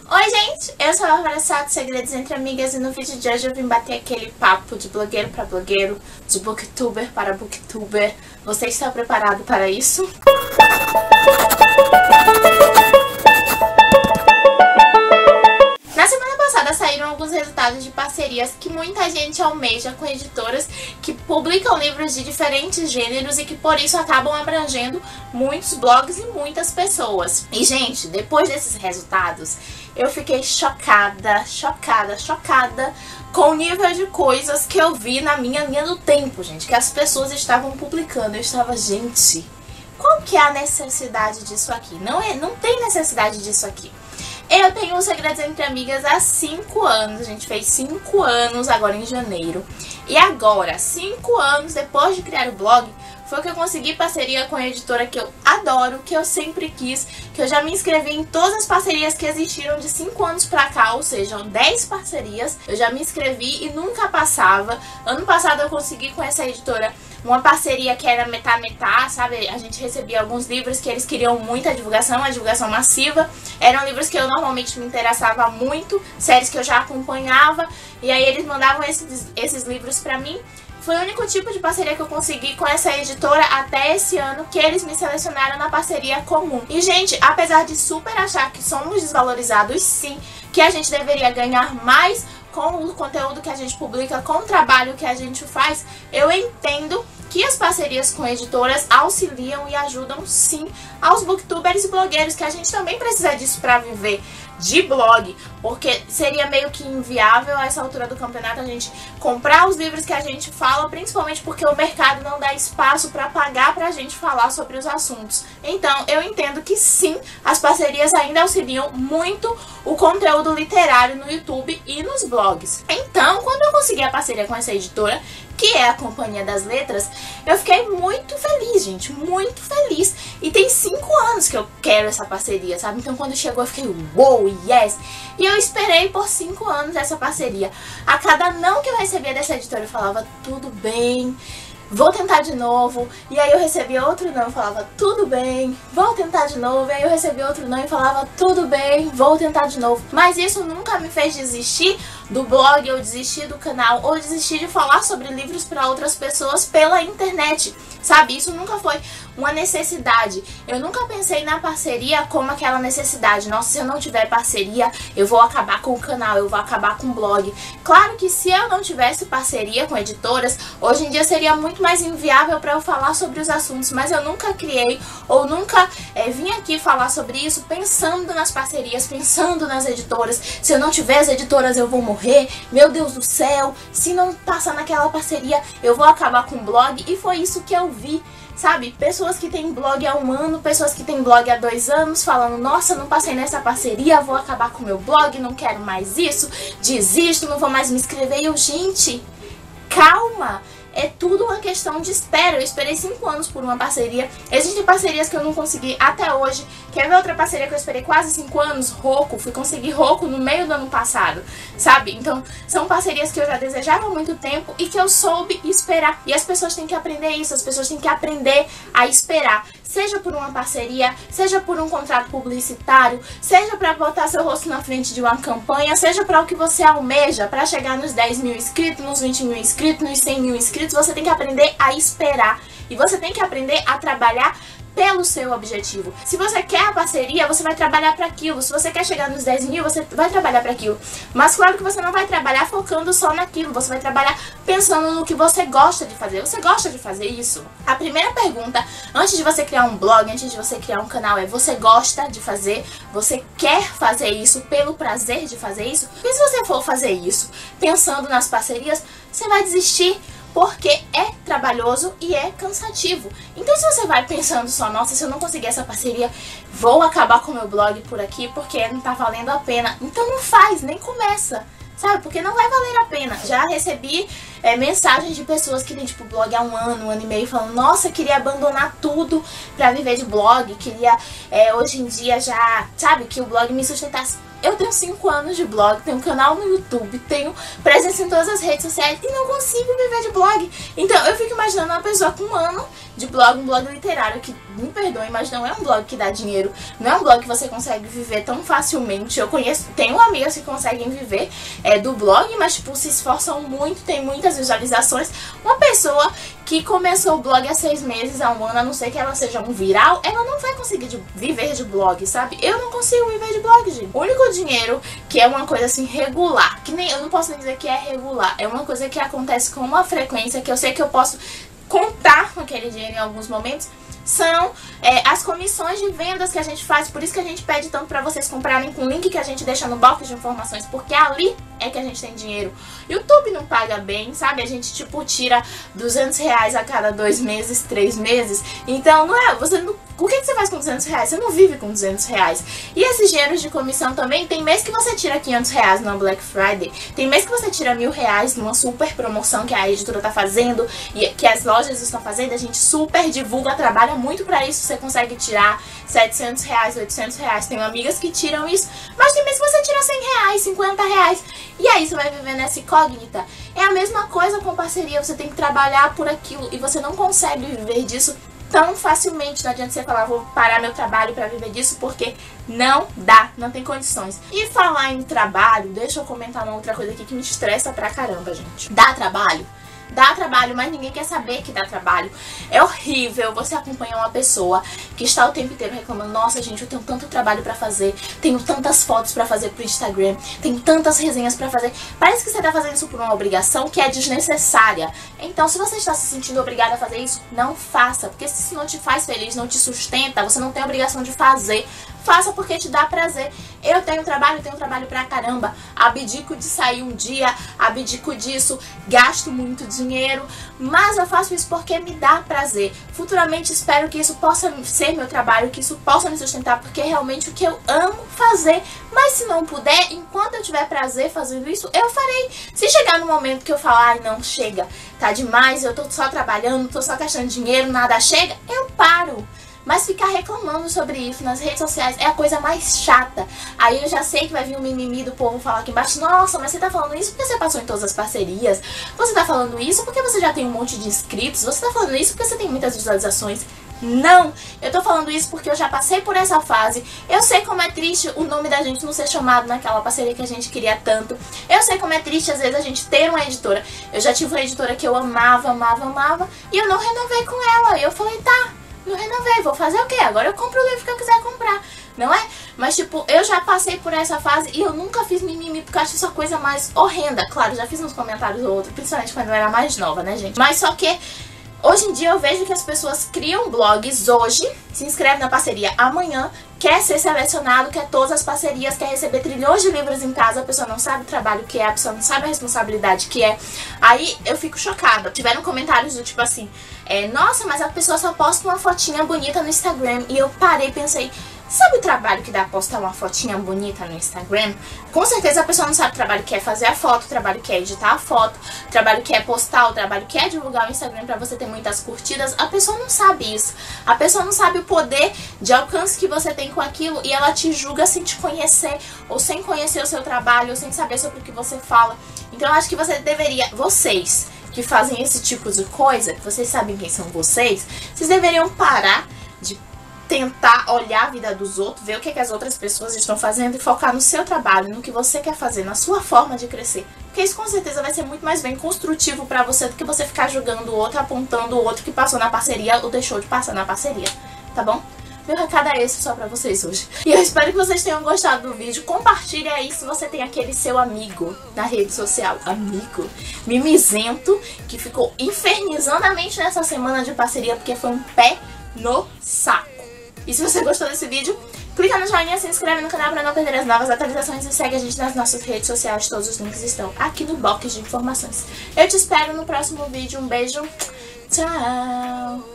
Oi gente, eu sou a Bárbara Sato, Segredos Entre Amigas, e no vídeo de hoje eu vim bater aquele papo de blogueiro para blogueiro, de booktuber para booktuber. Você está preparado para isso? Na semana passada saíram alguns resultados de parcerias que muita gente almeja com editoras que publicam livros de diferentes gêneros e que por isso acabam abrangendo muitos blogs e muitas pessoas. E gente, depois desses resultados, eu fiquei chocada com o nível de coisas que eu vi na minha linha do tempo, gente, que as pessoas estavam publicando. Eu estava, gente, qual que é a necessidade disso aqui? Não tem necessidade disso aqui. Eu tenho o Segredos Entre Amigas há 5 anos, a gente fez 5 anos agora em janeiro. E agora, 5 anos depois de criar o blog, foi que eu consegui parceria com a editora que eu adoro, que eu sempre quis, que eu já me inscrevi em todas as parcerias que existiram de 5 anos pra cá, ou seja, 10 parcerias, eu já me inscrevi e nunca passava. Ano passado eu consegui com essa editora uma parceria que era metá-metá, sabe? A gente recebia alguns livros que eles queriam muita divulgação, a divulgação massiva. Eram livros que eu normalmente me interessava muito, séries que eu já acompanhava, e aí eles mandavam esses livros pra mim. Foi o único tipo de parceria que eu consegui com essa editora até esse ano, que eles me selecionaram na parceria comum. E gente, apesar de super achar que somos desvalorizados, sim, que a gente deveria ganhar mais com o conteúdo que a gente publica, com o trabalho que a gente faz, eu entendo que as parcerias com editoras auxiliam e ajudam sim aos booktubers e blogueiros, que a gente também precisa disso para viver de blog, porque seria meio que inviável a essa altura do campeonato a gente comprar os livros que a gente fala, principalmente porque o mercado não dá espaço para pagar pra gente falar sobre os assuntos. Então eu entendo que sim, as parcerias ainda auxiliam muito o conteúdo literário no YouTube e nos blogs. Então, quando eu consegui a parceria com essa editora, que é a Companhia das Letras, eu fiquei muito feliz, gente, muito feliz. E tem 5 anos que eu quero essa parceria, sabe? Então quando chegou eu fiquei, wow, yes! E eu esperei por 5 anos essa parceria. A cada não que eu recebia dessa editora eu falava, tudo bem, vou tentar de novo. E aí eu recebia outro não, eu falava, tudo bem, vou tentar de novo. E aí eu recebia outro não e falava, tudo bem, vou tentar de novo. Mas isso nunca me fez desistir do blog, ou desistir do canal, ou desistir de falar sobre livros para outras pessoas pela internet, sabe? Isso nunca foi uma necessidade. Eu nunca pensei na parceria como aquela necessidade. Nossa, se eu não tiver parceria, eu vou acabar com o canal, eu vou acabar com o blog. Claro que se eu não tivesse parceria com editoras, hoje em dia seria muito mais inviável para eu falar sobre os assuntos, mas eu nunca criei, ou nunca vim aqui falar sobre isso pensando nas parcerias, pensando nas editoras. Se eu não tiver as editoras, eu vou morrer, meu Deus do céu, se não passar naquela parceria, eu vou acabar com o blog. E foi isso que eu vi, sabe? Pessoas que têm blog há 1 ano, pessoas que têm blog há 2 anos, falando, nossa, não passei nessa parceria, vou acabar com o meu blog, não quero mais isso, desisto, não vou mais me inscrever. E eu, gente, calma! É tudo uma questão de espera. Eu esperei 5 anos por uma parceria. Existem parcerias que eu não consegui até hoje. Quer ver outra parceria que eu esperei quase 5 anos? Roku. Fui conseguir Roku no meio do ano passado, sabe? Então, são parcerias que eu já desejava há muito tempo e que eu soube esperar. E as pessoas têm que aprender isso. As pessoas têm que aprender a esperar. Seja por uma parceria, seja por um contrato publicitário, seja para botar seu rosto na frente de uma campanha, seja para o que você almeja, para chegar nos 10 mil inscritos, nos 20 mil inscritos, nos 100 mil inscritos, você tem que aprender a esperar. E você tem que aprender a trabalhar pelo seu objetivo. Se você quer a parceria, você vai trabalhar para aquilo. Se você quer chegar nos 10 mil, você vai trabalhar para aquilo. Mas claro que você não vai trabalhar focando só naquilo. Você vai trabalhar pensando no que você gosta de fazer. Você gosta de fazer isso? A primeira pergunta, antes de você criar um blog, antes de você criar um canal, é: você gosta de fazer? Você quer fazer isso pelo prazer de fazer isso? E se você for fazer isso pensando nas parcerias, você vai desistir, porque é trabalhoso e é cansativo. Então se você vai pensando só, nossa, se eu não conseguir essa parceria, vou acabar com o meu blog por aqui porque não tá valendo a pena. Então não faz, nem começa, sabe? Porque não vai valer a pena. Já recebi mensagens de pessoas que têm tipo blog há 1 ano, 1 ano e meio, falando, nossa, queria abandonar tudo pra viver de blog, queria hoje em dia já, sabe, que o blog me sustentasse. Eu tenho 5 anos de blog, tenho um canal no YouTube, tenho presença em todas as redes sociais e não consigo viver de blog. Então eu fico imaginando uma pessoa com 1 ano de blog, um blog literário, que me perdoem, mas não é um blog que dá dinheiro, não é um blog que você consegue viver tão facilmente. Eu tenho amigas que conseguem viver do blog, mas tipo, se esforçam muito, tem muitas visualizações. Uma pessoa que começou o blog há 6 meses, há 1 ano, a não ser que ela seja um viral, ela não vai conseguir viver de blog, sabe? Eu não consigo viver de blog, gente. O único dinheiro que é uma coisa assim regular, que nem eu não posso nem dizer que é regular, é uma coisa que acontece com uma frequência, que eu sei que eu posso contar com aquele dinheiro em alguns momentos, são as comissões de vendas que a gente faz. Por isso que a gente pede tanto pra vocês comprarem com o link que a gente deixa no box de informações, porque ali é que a gente tem dinheiro. YouTube não paga bem, sabe? A gente tipo tira R$200 a cada 2 meses, 3 meses. Então não é, você não, o que você faz com R$200? Você não vive com R$200. E esses dinheiros de comissão também, tem mês que você tira R$500 na Black Friday, tem mês que você tira R$1.000 numa super promoção que a editora tá fazendo e que as lojas estão fazendo. A gente super divulga, trabalha muito pra isso. Você consegue tirar R$700, R$800. Tenho amigas que tiram isso, mas tem mês que você tira R$100, R$50. E aí você vai viver nessa incógnita. É a mesma coisa com parceria, você tem que trabalhar por aquilo e você não consegue viver disso tão facilmente. Não adianta você falar, vou parar meu trabalho pra viver disso, porque não dá, não tem condições. E falar em trabalho, deixa eu comentar uma outra coisa aqui que me estressa pra caramba, gente. Dá trabalho? Dá trabalho, mas ninguém quer saber que dá trabalho. É horrível você acompanhar uma pessoa que está o tempo inteiro reclamando: nossa, gente, eu tenho tanto trabalho pra fazer, tenho tantas fotos pra fazer pro Instagram, tenho tantas resenhas pra fazer. Parece que você tá fazendo isso por uma obrigação que é desnecessária. Então, se você está se sentindo obrigada a fazer isso, não faça. Porque se isso não te faz feliz, não te sustenta, você não tem a obrigação de fazer. Faça porque te dá prazer. Eu tenho trabalho pra caramba. Abdico de sair um dia, abdico disso, gasto muito dinheiro, mas eu faço isso porque me dá prazer. Futuramente espero que isso possa ser meu trabalho, que isso possa me sustentar, porque é realmente o que eu amo fazer. Mas se não puder, enquanto eu tiver prazer fazendo isso, eu farei. Se chegar no momento que eu falar, ai não, chega, tá demais, eu tô só trabalhando, tô só gastando dinheiro, nada chega, eu paro. Mas ficar reclamando sobre isso nas redes sociais é a coisa mais chata. Aí eu já sei que vai vir um mimimi do povo falar aqui embaixo: nossa, mas você tá falando isso porque você passou em todas as parcerias? Você tá falando isso porque você já tem um monte de inscritos? Você tá falando isso porque você tem muitas visualizações? Não! Eu tô falando isso porque eu já passei por essa fase. Eu sei como é triste o nome da gente não ser chamado naquela parceria que a gente queria tanto. Eu sei como é triste às vezes a gente ter uma editora. Eu já tive uma editora que eu amava e eu não renovei com ela. E eu falei, tá, não renovei, vou fazer o quê? Agora eu compro o livro que eu quiser comprar, não é? Mas tipo, eu já passei por essa fase e eu nunca fiz mimimi porque eu acho isso a coisa mais horrenda. Claro, já fiz uns comentários ou outros, principalmente quando eu era mais nova, né, gente? Mas só que hoje em dia eu vejo que as pessoas criam blogs hoje, se inscreve na parceria amanhã, quer ser selecionado, quer todas as parcerias, quer receber trilhões de livros em casa, a pessoa não sabe o trabalho que é, a pessoa não sabe a responsabilidade que é. Aí eu fico chocada. Tiveram comentários do tipo assim, nossa, mas a pessoa só posta uma fotinha bonita no Instagram. E eu parei e pensei, sabe o trabalho que dá postar uma fotinha bonita no Instagram? Com certeza a pessoa não sabe o trabalho que é fazer a foto, o trabalho que é editar a foto, o trabalho que é postar, o trabalho que é divulgar o Instagram pra você ter muitas curtidas. A pessoa não sabe isso. A pessoa não sabe o poder de alcance que você tem com aquilo e ela te julga sem te conhecer, ou sem conhecer o seu trabalho, ou sem saber sobre o que você fala. Então eu acho que você deveria, vocês que fazem esse tipo de coisa, que vocês sabem quem são vocês deveriam parar de tentar olhar a vida dos outros, ver o que as outras pessoas estão fazendo e focar no seu trabalho, no que você quer fazer, na sua forma de crescer. Porque isso com certeza vai ser muito mais bem construtivo pra você do que você ficar julgando o outro, apontando o outro que passou na parceria ou deixou de passar na parceria, tá bom? Meu recado é esse só pra vocês hoje. E eu espero que vocês tenham gostado do vídeo. Compartilhe aí se você tem aquele seu amigo na rede social. Amigo mimizento que ficou infernizando a mente nessa semana de parceria porque foi um pé no saco. E se você gostou desse vídeo, clica no joinha, se inscreve no canal pra não perder as novas atualizações e segue a gente nas nossas redes sociais. Todos os links estão aqui no box de informações. Eu te espero no próximo vídeo. Um beijo. Tchau!